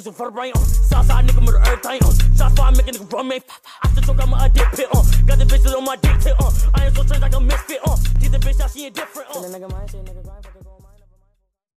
so for the brain Southside nigga murder everything Shots fire, make a nigga run, man. I still choke, I'm a dick pit got the bitches on my dick tip I ain't so strange like a misfit Get the bitch out, she indifferent